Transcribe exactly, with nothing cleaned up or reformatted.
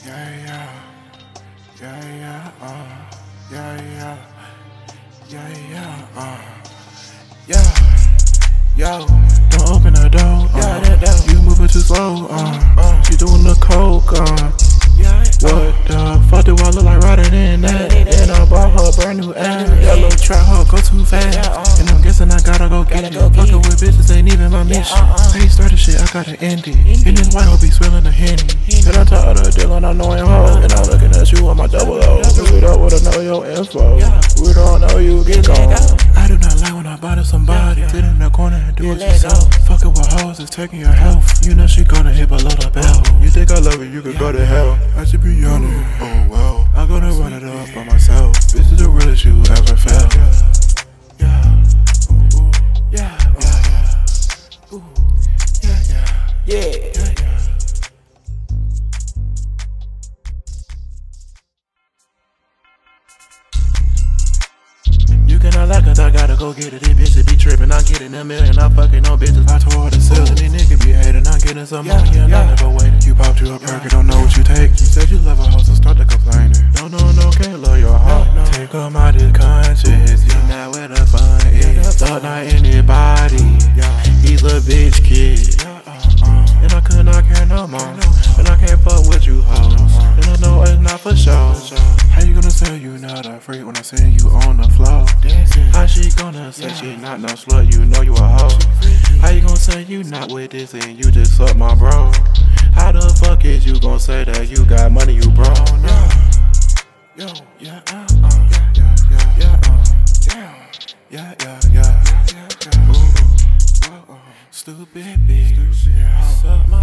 Yeah, yeah, yeah, yeah, uh, yeah, yeah, yeah, yeah, uh, yeah, yo, don't open the door, uh, yeah, that door. You moving too slow, uh, uh, she doing the coke, uh, yeah, what the fuck do I look like riding in that? And I bought her a brand new ass, that little trap hoe go too fast, and I'm guessing I gotta go get it. Fucking with bitches ain't even my mission. I ain't started shit, I gotta end it. And this white hoe be swilling the Henny. And I'm tired of dealing, I know I'm hoe. And I'm looking at you on my double O. We don't wanna know your info. We don't know you, get gone. I do not like when I bother somebody. Sit in the corner and do it yourself. Fucking with hoes is taking your health. You know she gonna hit below the belt. You think I love you, you could go to hell. I should be honest, oh well. I'm gonna run it up by myself. This is the realest you ever felt. Yeah, ooh, ooh. Yeah, yeah, yeah. Ooh, yeah, yeah, yeah, yeah, yeah. You cannot lie, cause I gotta go get it. These bitches be trippin', I'm getting a million. I'm fucking on bitches, I tore the ceiling. These niggas be hating, I'm getting some yeah, money and yeah. I never waited. You popped you a perk, yeah. Don't know what you take. You said you love a hoe, so start to complaining. No, no, no, can't love your heart. No, no. Take them out this conscience, yeah. You're not where the fun is. Thought not anybody, yeah. He's a bitch kid, yeah, uh, uh. And I could not care no more, and I can't fuck with you hoes, and I know it's not for sure. How you gonna say you not a freak when I send you on the floor? How she gonna say she not no slut, you know you a hoe? How you gonna say you not with this and you just suck my bro? How the fuck is you gonna say that you got money, you bro? No. Yo, yeah, uh, uh, yeah, yeah, yeah, uh, yeah, yeah, yeah, yeah, yeah, yeah, ooh, ooh, ooh, ooh. Stupid bitch, suck my